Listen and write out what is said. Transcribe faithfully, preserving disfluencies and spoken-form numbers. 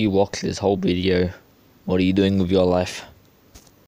You walked this whole video. What are you doing with your life?